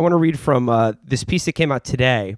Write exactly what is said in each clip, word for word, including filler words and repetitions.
I want to read from uh, this piece that came out today.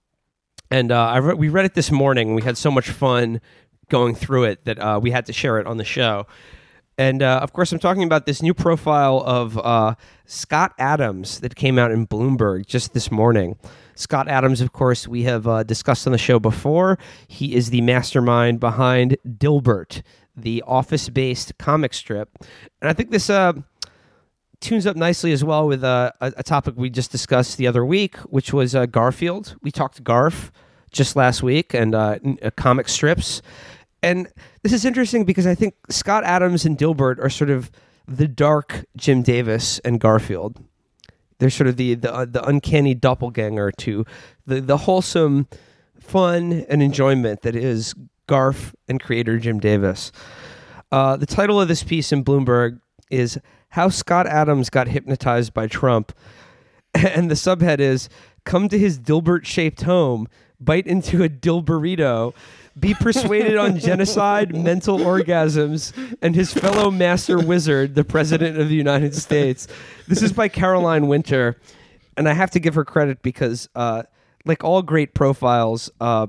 And uh, I re- we read it this morning. We had so much fun going through it that uh, we had to share it on the show. And, uh, of course, I'm talking about this new profile of uh, Scott Adams that came out in Bloomberg just this morning. Scott Adams, of course, we have uh, discussed on the show before. He is the mastermind behind Dilbert, the office-based comic strip. And I think this uh, tunes up nicely as well with uh, a, a topic we just discussed the other week, which was uh, Garfield. We talked to Garf just last week and uh, uh, comic strips. And this is interesting because I think Scott Adams and Dilbert are sort of the dark Jim Davis and Garfield. They're sort of the the, uh, the uncanny doppelganger to the, the wholesome fun and enjoyment that is Garf and creator Jim Davis. Uh, the title of this piece in Bloomberg is How Scott Adams Got Hypnotized by Trump. And the subhead is, come to his Dilbert-shaped home, bite into a Dil burrito, be persuaded on genocide, mental orgasms, and his fellow master wizard, the President of the United States. This is by Caroline Winter, and I have to give her credit because, uh, like all great profiles, uh,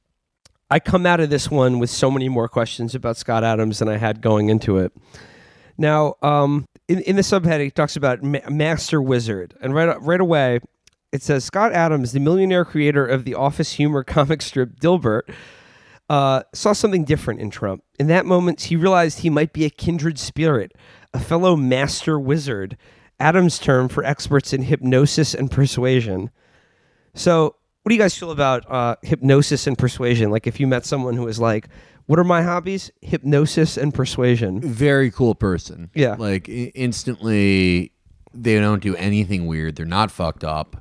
I come out of this one with so many more questions about Scott Adams than I had going into it. Now, um, in, in the subheading, it talks about ma- master wizard, and right right away, it says, Scott Adams, the millionaire creator of the office humor comic strip Dilbert, Uh, saw something different in Trump. In that moment, he realized he might be a kindred spirit, a fellow master wizard, Adams' term for experts in hypnosis and persuasion. So, what do you guys feel about uh, hypnosis and persuasion? Like, if you met someone who was like, what are my hobbies? Hypnosis and persuasion. Very cool person. Yeah. Like, I- instantly, they don't do anything weird. They're not fucked up.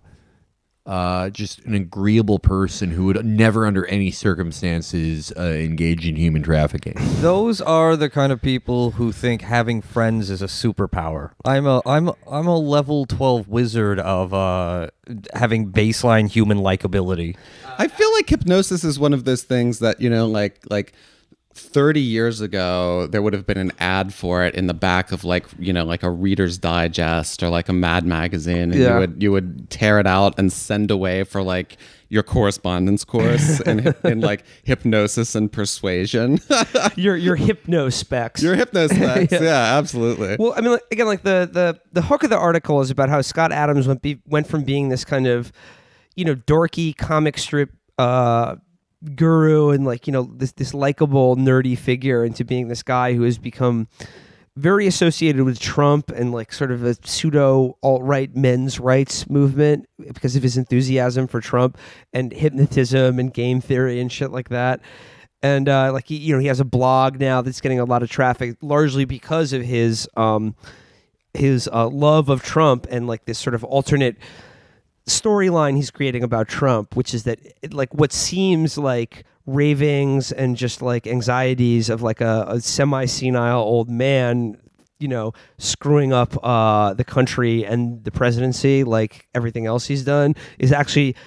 Uh, just an agreeable person who would never, under any circumstances, uh, engage in human trafficking. Those are the kind of people who think having friends is a superpower. I'm a I'm I'm a level twelve wizard of uh, having baseline human likability. I feel like hypnosis is one of those things that, you know, like like thirty years ago, there would have been an ad for it in the back of like, you know, like a Reader's Digest or like a Mad magazine. And Yeah. you would you would tear it out and send away for like your correspondence course in, in like hypnosis and persuasion. your your hypno specs. Your hypno specs. Yeah. Yeah, absolutely. Well, I mean, like, again, like the, the the hook of the article is about how Scott Adams went be, went from being this kind of, you know, dorky comic strip uh, guru and like, you know, this this likable nerdy figure into being this guy who has become very associated with Trump and like sort of a pseudo alt-right men's rights movement because of his enthusiasm for Trump and hypnotism and game theory and shit like that. And uh, like he, you know, he has a blog now that's getting a lot of traffic, largely because of his um, his uh, love of Trump and like this sort of alternate storyline he's creating about Trump, which is that it, like what seems like ravings and just like anxieties of like a, a semi-senile old man, you know, screwing up uh, the country and the presidency, like everything else he's done, is actually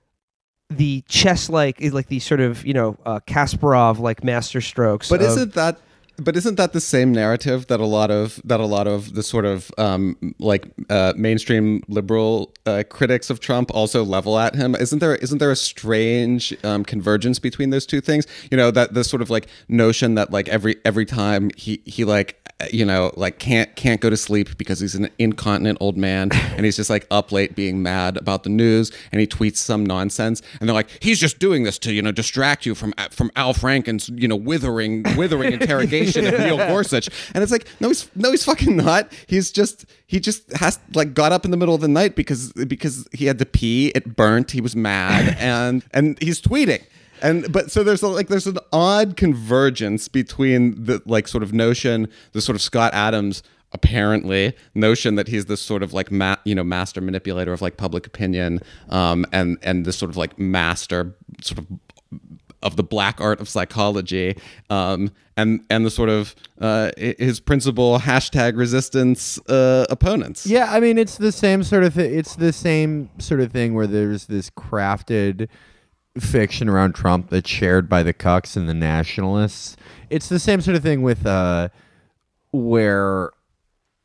the chess-like, is like the sort of, you know, uh, Kasparov like master strokes. But of, isn't that but isn't that the same narrative that a lot of that a lot of the sort of um, like uh, mainstream liberal uh, critics of Trump also level at him? Isn't there isn't there a strange um, convergence between those two things? You know, that the sort of like notion that like every every time he he like you know like can't can't go to sleep because he's an incontinent old man and he's just like up late being mad about the news and he tweets some nonsense and they're like, he's just doing this to, you know, distract you from from Al Franken's, you know, withering withering interrogation of Neil Gorsuch. And it's like, no, he's no, he's fucking not. He's just he just has like got up in the middle of the night because because he had to pee. It burnt. He was mad, and and he's tweeting. And but so there's a, like there's an odd convergence between the like sort of notion, the sort of Scott Adams apparently notion that he's this sort of like ma- you know master manipulator of like public opinion, um, and and this sort of like master sort of of the black art of psychology, um, and and the sort of uh, his principal hashtag resistance uh, opponents. Yeah, I mean, it's the same sort of th- it's the same sort of thing where there's this crafted fiction around Trump that's shared by the cucks and the nationalists. It's the same sort of thing with uh, where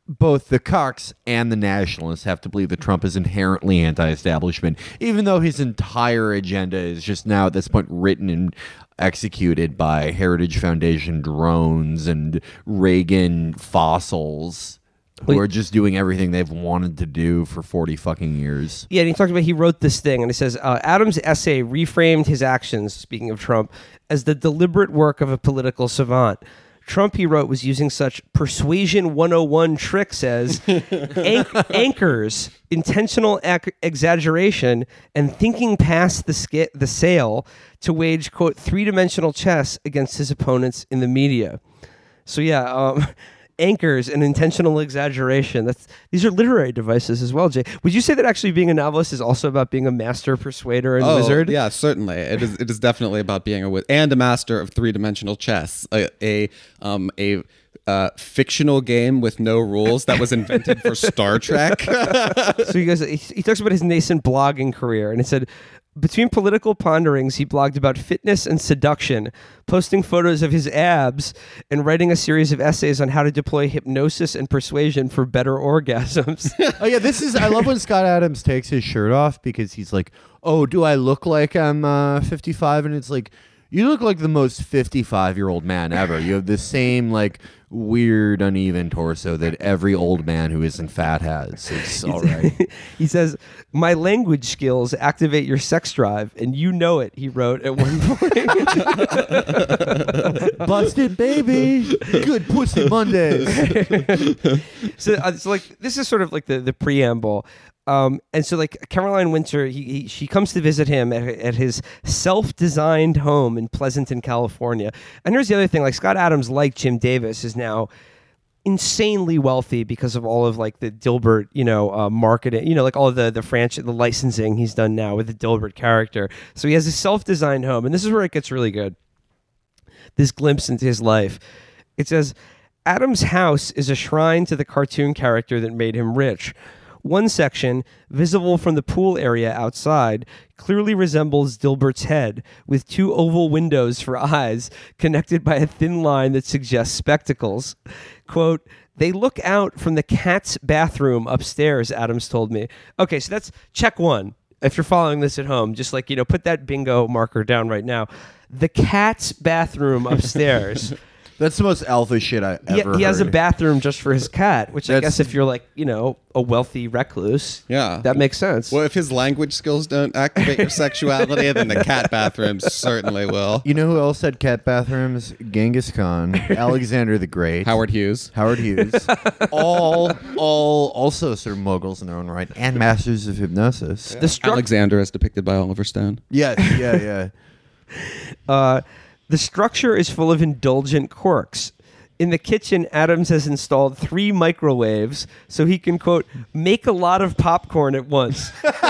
both the Cox and the nationalists have to believe that Trump is inherently anti-establishment, even though his entire agenda is just now at this point written and executed by Heritage Foundation drones and Reagan fossils who Wait. are just doing everything they've wanted to do for forty fucking years. Yeah, and he talked about he wrote this thing, and he says uh, Adams' essay reframed his actions, speaking of Trump, as the deliberate work of a political savant. Trump, he wrote, was using such persuasion one oh one tricks as an- anchors, intentional ac- exaggeration, and thinking past the sk- the sale to wage, quote, three-dimensional chess against his opponents in the media. So yeah, um, anchors and intentional exaggeration. That's these are literary devices as well, Jay. Would you say that actually being a novelist is also about being a master persuader and Oh, wizard? yeah, certainly. It is. It is definitely about being a wiz- and a master of three-dimensional chess. A a um a uh, fictional game with no rules that was invented for Star Trek. So he goes. He, he talks about his nascent blogging career, and it said, between political ponderings, he blogged about fitness and seduction, posting photos of his abs and writing a series of essays on how to deploy hypnosis and persuasion for better orgasms. Oh yeah, this is. I love when Scott Adams takes his shirt off because he's like, "Oh, do I look like I'm uh, fifty-five?" And it's like, you look like the most fifty-five-year-old man ever. You have the same like weird, uneven torso that every old man who isn't fat has. It's all right. He says, my language skills activate your sex drive, and you know it, he wrote at one point. Busted baby, good pussy Mondays. so, uh, so like this is sort of like the, the preamble. Um, and so like Caroline Winter, he, he she comes to visit him at, at his self-designed home in Pleasanton, California. And here's the other thing, like Scott Adams, like Jim Davis, is now insanely wealthy because of all of like the Dilbert, you know, uh, marketing, you know, like all of the, the franchise, the licensing he's done now with the Dilbert character. So he has a self-designed home, and this is where it gets really good. This glimpse into his life. It says, Adams' house is a shrine to the cartoon character that made him rich. One section, visible from the pool area outside, clearly resembles Dilbert's head, with two oval windows for eyes connected by a thin line that suggests spectacles. Quote, they look out from the cat's bathroom upstairs, Adams told me. Okay, so that's check one. If you're following this at home, just like, you know, put that bingo marker down right now. The cat's bathroom upstairs. That's the most alpha shit I He, ever he has a heard. bathroom just for his cat, which I That's- guess if you're like, you know, a wealthy recluse, Yeah. that makes sense. Well, if his language skills don't activate your sexuality, then the cat bathrooms certainly will. You know who else had cat bathrooms? Genghis Khan, Alexander the Great, Howard Hughes. Howard Hughes, all, all also sort of moguls in their own right, and masters of hypnosis. the structure. Alexander is depicted by Oliver Stone. Yeah, yeah, yeah. Uh, the structure is full of indulgent quirks. In the kitchen, Adams has installed three microwaves so he can, quote, make a lot of popcorn at once.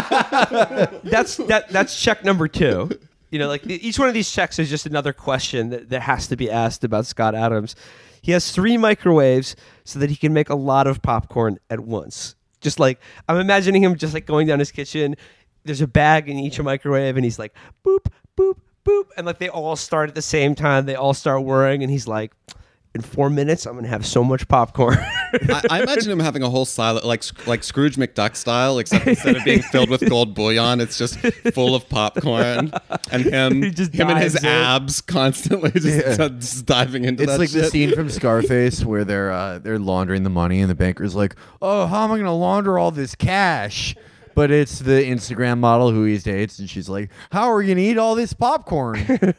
that's that. That's check number two. You know, like each one of these checks is just another question that, that has to be asked about Scott Adams. He has three microwaves so that he can make a lot of popcorn at once. Just like, I'm imagining him just like going down his kitchen. There's a bag in each microwave, and he's like, boop, boop, boop. And like they all start at the same time. They all start whirring, and he's like, in four minutes, I'm going to have so much popcorn. I, I imagine him having a whole silo, like like Scrooge McDuck style, except instead of being filled with gold bullion, it's just full of popcorn, and him, He just him and his dives in. abs constantly just, Yeah. just diving into It's that like the shit. scene from Scarface where they're uh, they're laundering the money, and the banker's like, "Oh, how am I going to launder all this cash?" But it's the Instagram model who he dates, and she's like, "How are you going to eat all this popcorn?"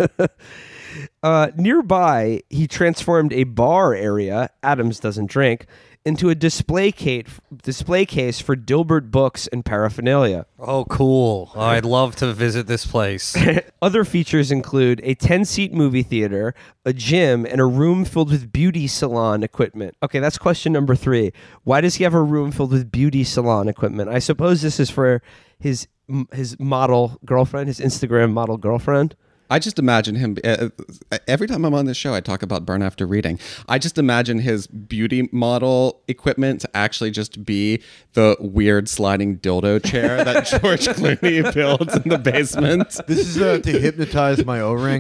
Uh, nearby, he transformed a bar area, Adams doesn't drink, into a display case, display case for Dilbert books and paraphernalia. Oh, cool. I'd love to visit this place. Other features include a ten-seat movie theater, a gym, and a room filled with beauty salon equipment. Okay, that's question number three. Why does he have a room filled with beauty salon equipment? I suppose this is for his his model girlfriend, his Instagram model girlfriend. I just imagine him. Uh, every time I'm on this show, I talk about Burn After Reading. I just imagine his beauty model equipment to actually just be the weird sliding dildo chair that George Clooney builds in the basement. This is uh, to hypnotize my O-ring.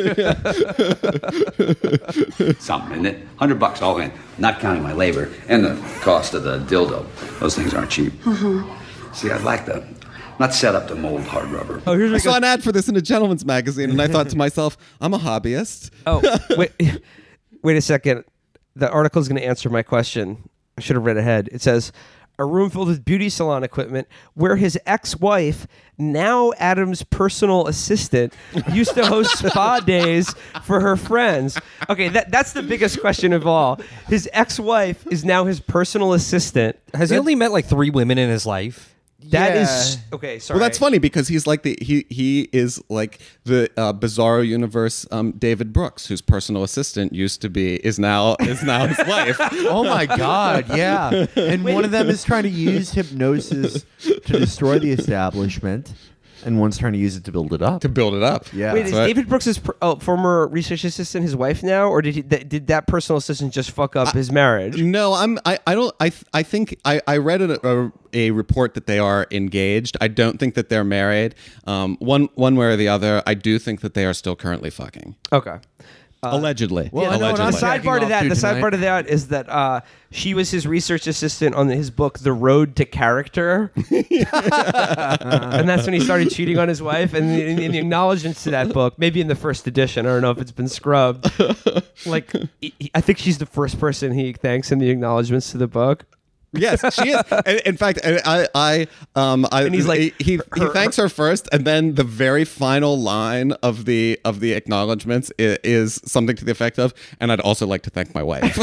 Something, isn't it? Hundred bucks all in, not counting my labor and the cost of the dildo. Those things aren't cheap. Mm-hmm. See, I'd like the. Not set up to mold hard rubber. Oh, here's I what saw goes- an ad for this in a gentleman's magazine, and I thought to myself, I'm a hobbyist. Oh, wait, wait a second. The article is going to answer my question. I should have read ahead. It says, a room filled with beauty salon equipment where his ex-wife, now Adam's personal assistant, used to host spa days for her friends. Okay, that, that's the biggest question of all. His ex-wife is now his personal assistant. Has he only met like three women in his life? That Yeah. is okay. Sorry. Well, that's funny because he's like the he he is like the uh, Bizarro Universe um, David Brooks, whose personal assistant used to be is now is now his wife. Oh my God, yeah. And one of them is trying to use hypnosis to destroy the establishment, and one's trying to use it to build it up. To build it up. Yeah. Wait, is So I- David Brooks' pr- oh, former research assistant his wife now, or did he, th- did that personal assistant just fuck up his marriage? No, I'm. I, I don't. I. th- I think I. I read a, a, a report that they are engaged. I don't think that they're married. Um, one one way or the other. I do think that they are still currently fucking. Okay. Allegedly. Well, I know what The I'm Allegedly. saying. sidebar to off that, to the tonight. sidebar to that is that uh, she was his research assistant on his book, The Road to Character, and that's when he started cheating on his wife. And in, in the acknowledgments to that book, maybe in the first edition, I don't know if it's been scrubbed. Like, he- he- I think she's the first person he thanks in the acknowledgments to the book. Yes, she is. And in fact, I, I, um, I, And he's like, he, he, her- he thanks her first, and then the very final line of the of the acknowledgments is, is something to the effect of, "And I'd also like to thank my wife."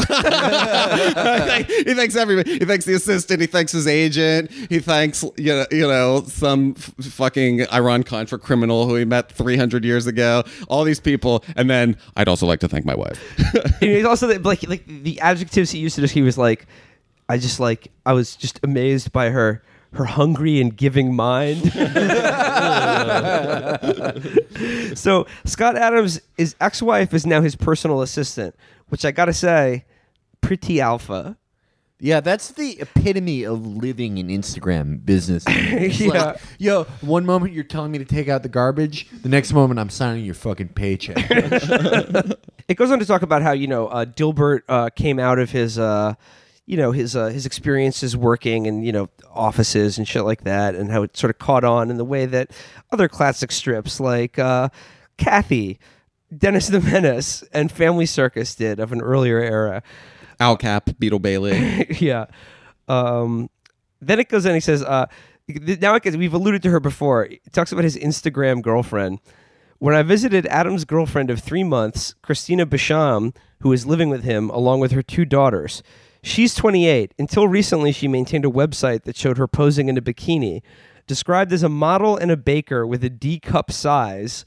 He thanks everybody. He thanks the assistant. He thanks his agent. He thanks you know, you know some f- fucking Iran Contra criminal who he met three hundred years ago. All these people, and then I'd also like to thank my wife. And he's also like like the adjectives he used to this. He was like, I just like I was just amazed by her her hungry and giving mind. So Scott Adams' his ex-wife is now his personal assistant, which I gotta say, pretty alpha. Yeah, that's the epitome of living in Instagram business. It's Yeah. like, yo, one moment you're telling me to take out the garbage, the next moment I'm signing your fucking paycheck. It goes on to talk about how you know uh, Dilbert uh, came out of his. Uh, you know, his uh, his experiences working in, you know, offices and shit like that, and how it sort of caught on in the way that other classic strips like uh, Kathy, Dennis the Menace, and Family Circus did of an earlier era. Al Cap, Beetle Bailey. Yeah. Um, then it goes on, he says, uh, th- now it gets, we've alluded to her before. It talks about his Instagram girlfriend. When I visited Adam's girlfriend of three months, Christina Basham, who is living with him along with her two daughters. She's twenty-eight. Until recently, she maintained a website that showed her posing in a bikini, described as a model and a baker with a D cup size.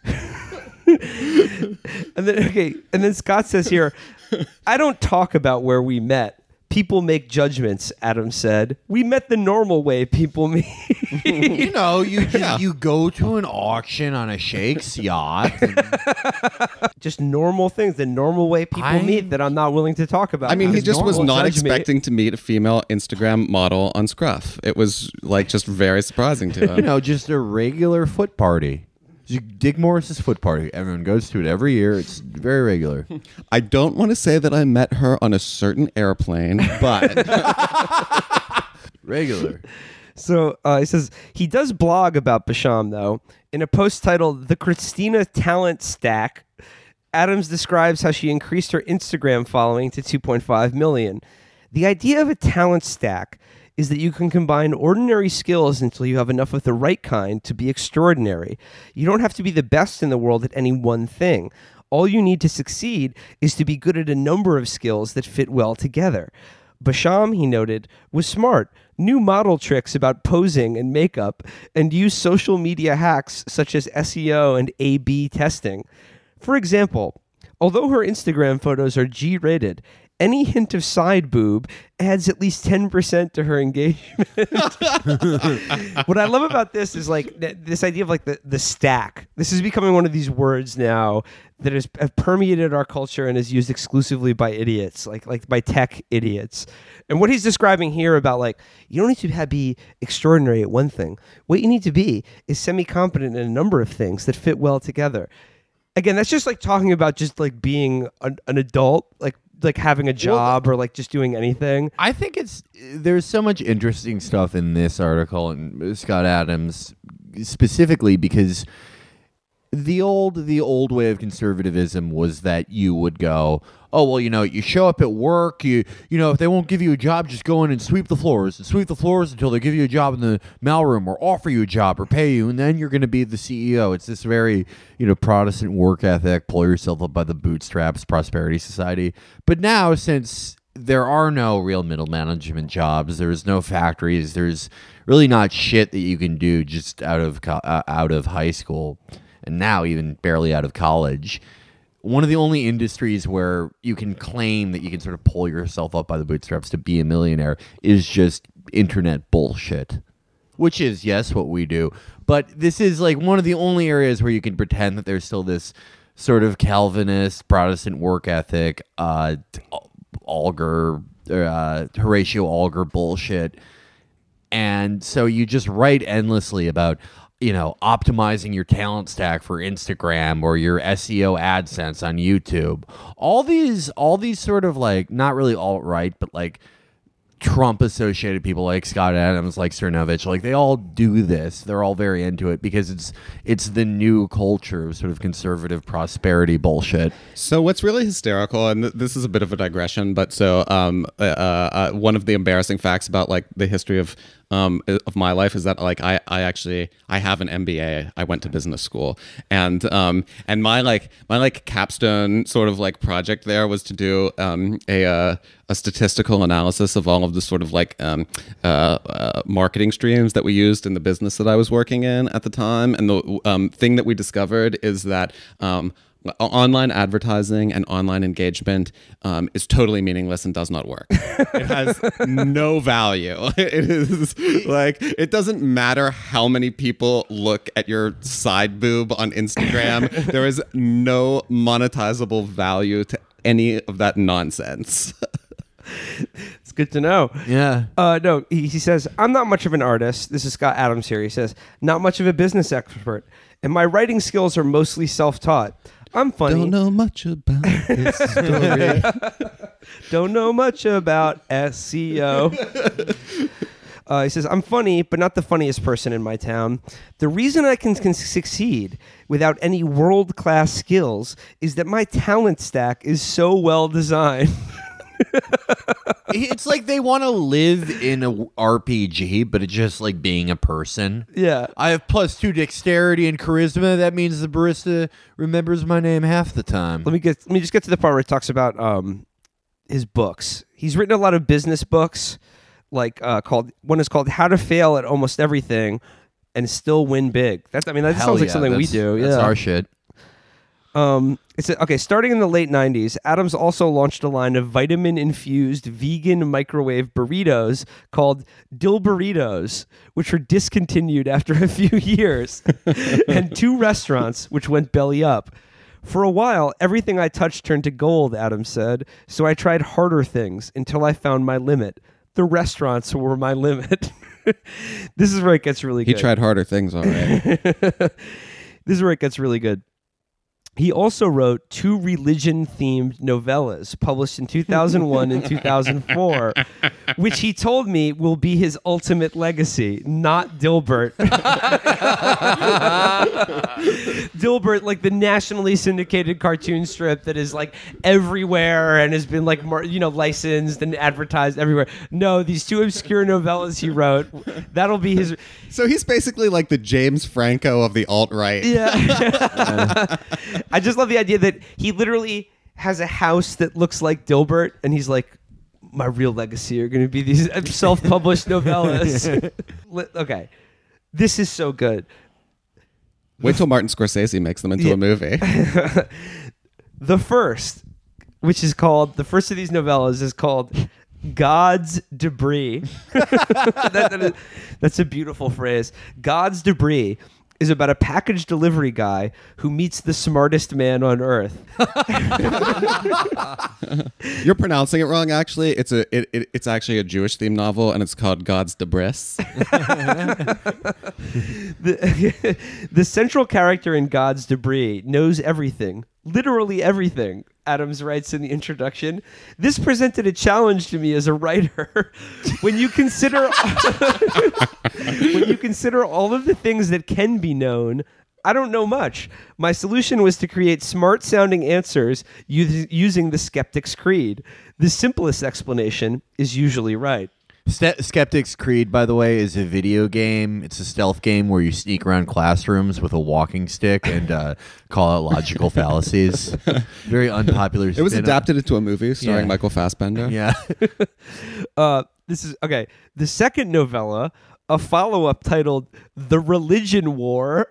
And then, okay, and then Scott says here, I don't talk about where we met. People make judgments, Adam said. We met the normal way people meet. You know, you just, Yeah. you go to an auction on a Sheikh's yacht. and- Just normal things, the normal way people I- meet that I'm not willing to talk about. I mean, he It's just was normal. not Judge me. expecting to meet a female Instagram model on Scruff. It was like just very surprising to you him. know, just a regular foot party. Dick Morris's foot party. Everyone goes to it every year. It's very regular. I don't want to say that I met her on a certain airplane, but Regular. So uh, he says he does blog about Basham, though. In a post titled The Christina Talent Stack, Adams describes how she increased her Instagram following to two point five million. The idea of a talent stack is that you can combine ordinary skills until you have enough of the right kind to be extraordinary. You don't have to be the best in the world at any one thing. All you need to succeed is to be good at a number of skills that fit well together. Basham, he noted, was smart, knew model tricks about posing and makeup, and used social media hacks such as S E O and A B testing. For example, although her Instagram photos are G-rated, Any hint of side boob adds at least ten percent to her engagement. What I love about this is like th- this idea of like the, the stack. This is becoming one of these words now that has have permeated our culture and is used exclusively by idiots, like like by tech idiots. And what he's describing here about like, you don't need to have, be extraordinary at one thing. What you need to be is semi-competent in a number of things that fit well together. Again, that's just like talking about just like being an, an adult, like like having a job well, or like just doing anything. I think it's there's so much interesting stuff in this article and Scott Adams specifically because the old the old way of conservatism was that you would go, oh well, you know, you show up at work, you you know, if they won't give you a job, just go in and sweep the floors and sweep the floors until they give you a job in the mailroom or offer you a job or pay you, and then you're going to be the C E O. It's this very, you know, Protestant work ethic, pull yourself up by the bootstraps, prosperity society. But now, since there are no real middle management jobs, there's no factories, there's really not shit that you can do just out of co- uh, out of high school, and now even barely out of college. One of the only industries where you can claim that you can sort of pull yourself up by the bootstraps to be a millionaire is just internet bullshit, which is, yes, what we do. But this is like one of the only areas where you can pretend that there's still this sort of Calvinist Protestant work ethic, uh, Alger, uh, Horatio Alger bullshit. And so you just write endlessly about, you know, optimizing your talent stack for Instagram or your S E O AdSense on YouTube. All these, all these sort of like, not really alt-right, but like Trump-associated people like Scott Adams, like Cernovich, like they all do this. They're all very into it because it's it's the new culture of sort of conservative prosperity bullshit. So what's really hysterical, and th- this is a bit of a digression, but so um, uh, uh, one of the embarrassing facts about like the history of um, of my life is that like I, I actually I have an M B A. I went to business school, and um, and my like my like capstone sort of like project there was to do um, a uh, a statistical analysis of all of the sort of like um, uh, uh, marketing streams that we used in the business that I was working in at the time. And the um, thing that we discovered is that um, online advertising and online engagement um, is totally meaningless and does not work. It has no value. It is like, it doesn't matter how many people look at your side boob on Instagram. There is no monetizable value to any of that nonsense. It's good to know. Yeah. Uh, no, he, he says, I'm not much of an artist. This is Scott Adams here. He says, not much of a business expert. And my writing skills are mostly self-taught. I'm funny. Don't know much about this story. Don't know much about S E O. Uh, he says, I'm funny, but not the funniest person in my town. The reason I can, can succeed without any world-class skills is that my talent stack is so well designed. It's like they want to live in a R P G, but it's just like being a person. Yeah. I have plus two dexterity and charisma. That means the barista remembers my name half the time. Let me get. Let me just get to the part where he talks about um, his books. He's written a lot of business books, like uh, called one is called "How to Fail at Almost Everything and Still Win Big." That's. I mean, that Hell sounds like yeah, something we that's- do. That's yeah. our shit. Um, it's a, okay. Starting in the late nineties, Adams also launched a line of vitamin-infused vegan microwave burritos called Dill Burritos, which were discontinued after a few years, and two restaurants which went belly up. For a while, everything I touched turned to gold, Adams said, so I tried harder things until I found my limit. The restaurants were my limit. This is where it gets really He good. tried harder things, all right. This is where it gets really good. He also wrote two religion-themed novellas published in two thousand one and two thousand four, which he told me will be his ultimate legacy, not Dilbert. Dilbert, like the nationally syndicated cartoon strip that is like everywhere and has been like, mar- you know, licensed and advertised everywhere. No, these two obscure novellas he wrote, that'll be his... So he's basically like the James Franco of the alt-right. Yeah. I just love the idea that he literally has a house that looks like Dilbert, and he's like, my real legacy are going to be these self-published novellas. Li- okay. This is so good. Wait till Martin Scorsese makes them into Yeah. a movie. The first, which is called, the first of these novellas is called God's Debris. that, that is, that's a beautiful phrase. God's Debris is about a package delivery guy who meets the smartest man on earth. You're pronouncing it wrong. Actually, it's a it, it it's actually a Jewish themed novel, and it's called God's Debris. the, the central character in God's Debris knows everything, literally everything. Adams writes in the introduction, "This presented a challenge to me as a writer. When you consider when you consider all of the things that can be known, I don't know much. My solution was to create smart-sounding answers us- using the skeptic's creed. The simplest explanation is usually right." Ste- Skeptic's Creed, by the way, is a video game. It's a stealth game where you sneak around classrooms with a walking stick and uh, call out logical fallacies. Very unpopular. It was spin- adapted into a movie starring Yeah. Michael Fassbender. Yeah. Uh, this is okay. The second novella, a follow-up titled "The Religion War,"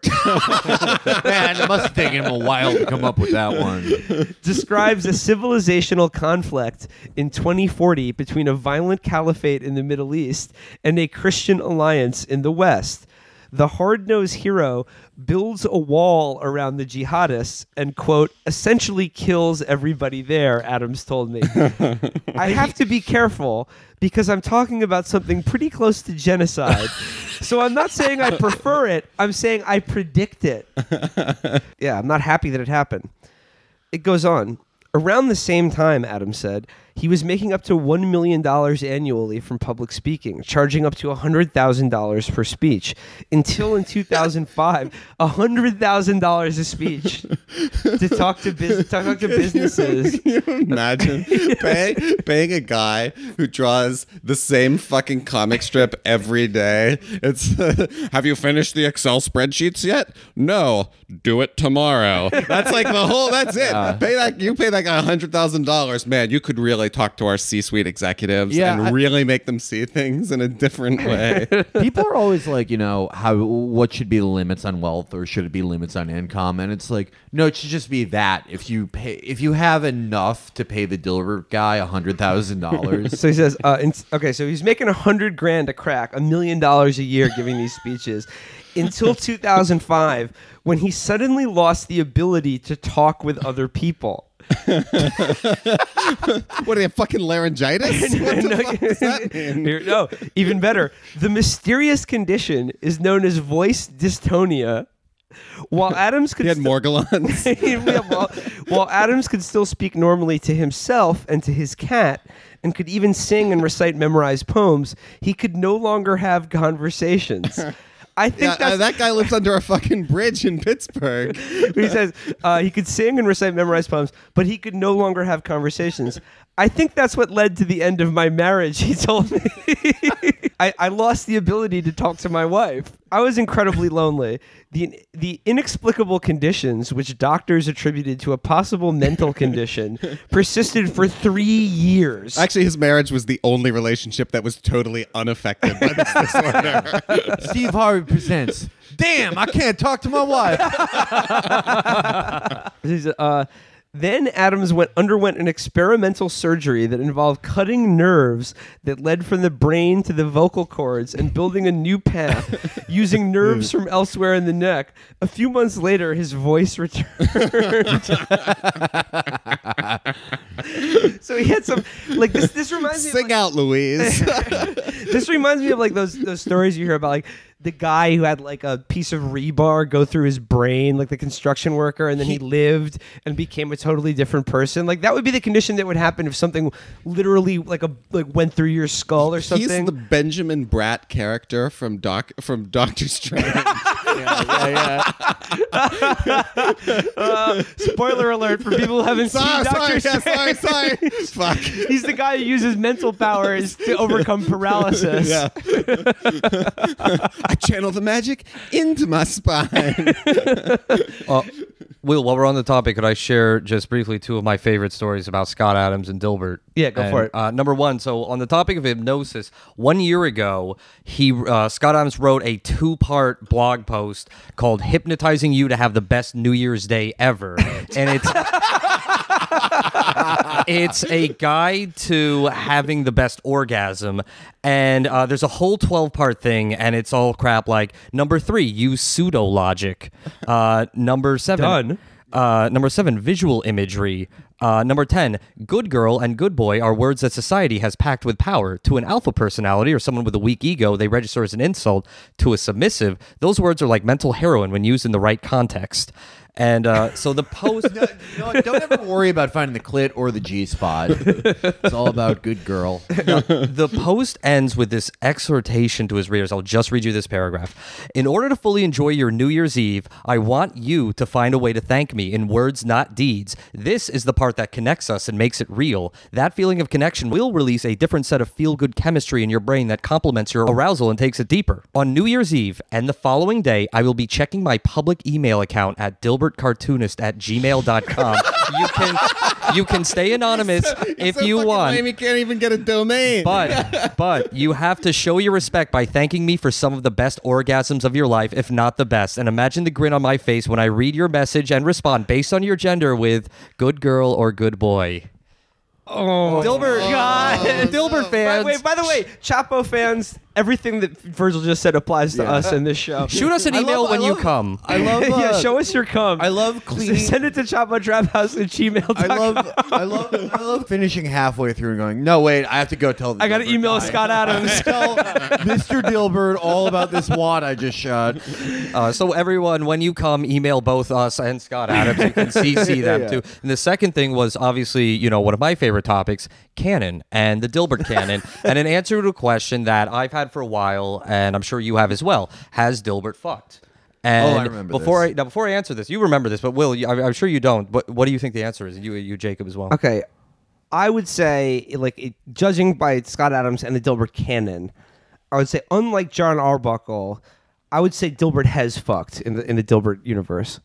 Man, it must have taken him a while to come up with that one. describes a civilizational conflict in twenty forty between a violent caliphate in the Middle East and a Christian alliance in the West. The hard-nosed hero builds a wall around the jihadists and, quote, essentially kills everybody there, Adams told me. I have to be careful because I'm talking about something pretty close to genocide. So I'm not saying I prefer it. I'm saying I predict it. Yeah, I'm not happy that it happened. It goes on. Around the same time, Adams said, he was making up to one million dollars annually from public speaking, charging up to one hundred thousand dollars per speech. Until in two thousand five, one hundred thousand dollars a speech to talk to, bus- talk to businesses. Can you imagine pay, paying a guy who draws the same fucking comic strip every day? It's uh, have you finished the Excel spreadsheets yet? No, do it tomorrow. That's like the whole. That's it. Pay that. You pay that guy a hundred thousand dollars, man. You could really talk to our C-suite executives Yeah, and I- really make them see things in a different way. People are always like, you know, how what should be the limits on wealth or should it be limits on income? And it's like, no, it should just be that. If you pay, if you have enough to pay the delivery guy a hundred thousand dollars. So he says, uh, in, okay, so he's making a hundred grand a crack, a million dollars a year giving these speeches until two thousand five, when he suddenly lost the ability to talk with other people. What are they, fucking laryngitis? What the No, fuck does that mean? Here- no, even better. The mysterious condition is known as voice dystonia. While Adams could He had still- Morgellons. Yeah, while, while Adams could still speak normally to himself and to his cat, and could even sing and recite memorized poems, he could no longer have conversations. I think Yeah, that's uh, that guy lives under a fucking bridge in Pittsburgh. he says uh, he could sing and recite memorized poems, but he could no longer have conversations. I think that's what led to the end of my marriage, he told me. I, I lost the ability to talk to my wife. I was incredibly lonely. The, the inexplicable conditions, which doctors attributed to a possible mental condition, persisted for three years. Actually, his marriage was the only relationship that was totally unaffected by this disorder. Steve Harvey presents. Damn, I can't talk to my wife. He said, uh, then Adams went underwent an experimental surgery that involved cutting nerves that led from the brain to the vocal cords and building a new path using nerves from elsewhere in the neck. A few months later, his voice returned. So he had some like this. This reminds me. Of, Sing like, out, Louise. this reminds me of like those those stories you hear about, like the guy who had like a piece of rebar go through his brain, like the construction worker, and then he lived and became a totally different person. Like that would be the condition that would happen if something literally like a like went through your skull or something. He's the Benjamin Bratt character from Doc from Doctor Strange. yeah, yeah. uh, spoiler alert for people who haven't sorry, seen Doctor sorry, yeah, Strange. sorry, sorry. Fuck. He's the guy who uses mental powers to overcome paralysis. Yeah. I channel the magic into my spine. Uh, Will, while we're on the topic, could I share just briefly two of my favorite stories about Scott Adams and Dilbert? Yeah, go And, for it. Uh, number one, so on the topic of hypnosis, one year ago, he uh, Scott Adams wrote a two-part blog post called "Hypnotizing You to Have the Best New Year's Day Ever," and it's It's a guide to having the best orgasm. And uh, there's a whole twelve-part thing, and it's all crap like, number three, use pseudo-logic. Uh, number seven... Done. Uh, number seven, visual imagery. Uh, number ten, good girl and good boy are words that society has packed with power. To an alpha personality or someone with a weak ego, they register as an insult. To a submissive, those words are like mental heroin when used in the right context. And uh, so the post... No, no, don't ever worry about finding the clit or the G spot. It's all about good girl. The post ends with this exhortation to his readers. I'll just read you this paragraph. In order to fully enjoy your New Year's Eve, I want you to find a way to thank me in words, not deeds. This is the part that connects us and makes it real. That feeling of connection will release a different set of feel-good chemistry in your brain that complements your arousal and takes it deeper. On New Year's Eve and the following day, I will be checking my public email account at Dilbert Cartoonist at gmail dot com. You can you can stay anonymous if so you fucking want. lame, he can't even get a domain. But but you have to show your respect by thanking me for some of the best orgasms of your life, if not the best. And imagine the grin on my face when I read your message and respond based on your gender with good girl or good boy. Oh, Dilbert, God. Dilbert By, fans. wait, by the way, Chapo fans, everything that Virgil just said applies to us in this show. Shoot us an I email love- when I you love- come. I love. Uh, yeah, show us your cum. I love cleaning. Send it to chapo trap house at gmail dot com. I love, I love, I love finishing halfway through and going, no, wait, I have to go tell. The I got to Dilbert email guy. Scott Adams. Tell Mister Dilbert all about this wad I just shot. Uh, so everyone, when you come, email both us and Scott Adams. You can C C them Yeah. too. And the second thing was obviously, you know, one of my favorite topics, canon and the Dilbert canon. And an answer to a question that I've had for a while, and I'm sure you have as well. Has Dilbert fucked? And Oh, I remember before this. I now before I answer this, you remember this, but Will, you, I, I'm sure you don't. But what do you think the answer is? You, you, Jacob, as well. Okay, I would say, like, it, judging by Scott Adams and the Dilbert canon, I would say, unlike John Arbuckle, I would say Dilbert has fucked in the in the Dilbert universe.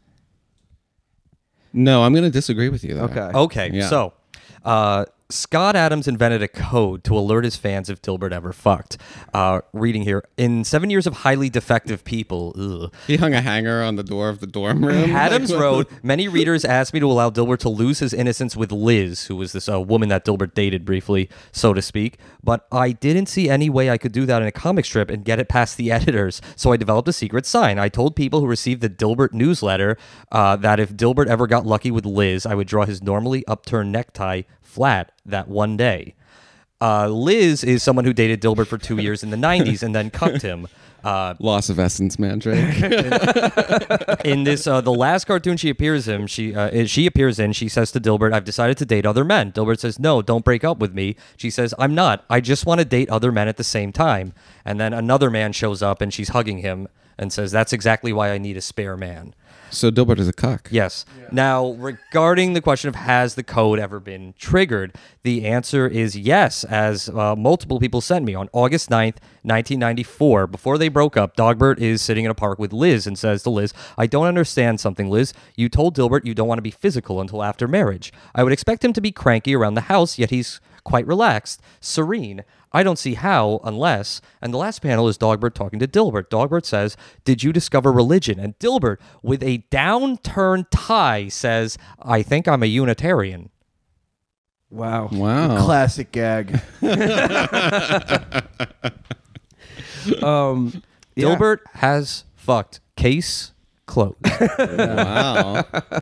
No, I'm going to disagree with you there. Okay. Okay, Yeah. so uh, Scott Adams invented a code to alert his fans if Dilbert ever fucked. Uh, reading here, in seven years of highly defective people, ugh, He hung a hanger on the door of the dorm room. Adams Like, wrote, many readers asked me to allow Dilbert to lose his innocence with Liz, who was this uh, woman that Dilbert dated briefly, so to speak. But I didn't see any way I could do that in a comic strip and get it past the editors. So I developed a secret sign. I told people who received the Dilbert newsletter uh, that if Dilbert ever got lucky with Liz, I would draw his normally upturned necktie flat that one day. Uh, Liz is someone who dated Dilbert for two years in the nineties and then cucked him. Uh, Loss of essence, Mandrake. in this, uh, the last cartoon she appears in, she uh, she appears in, she says to Dilbert, "I've decided to date other men." Dilbert says, "No, don't break up with me." She says, "I'm not. I just want to date other men at the same time." And then another man shows up and she's hugging him and says, "That's exactly why I need a spare man." So Dilbert is a cuck. Yes. Now, regarding the question of has the code ever been triggered, the answer is yes, as uh, multiple people sent me. On August ninth, nineteen ninety-four, before they broke up, Dogbert is sitting in a park with Liz and says to Liz, "I don't understand something, Liz. You told Dilbert you don't want to be physical until after marriage. I would expect him to be cranky around the house, yet he's quite relaxed, serene. I don't see how, unless..." And the last panel is Dogbert talking to Dilbert. Dogbert says, "Did you discover religion?" And Dilbert, with a downturned tie, says, "I think I'm a Unitarian." Wow. Wow. Classic gag. Um, yeah. Dilbert has fucked. Case closed. Wow.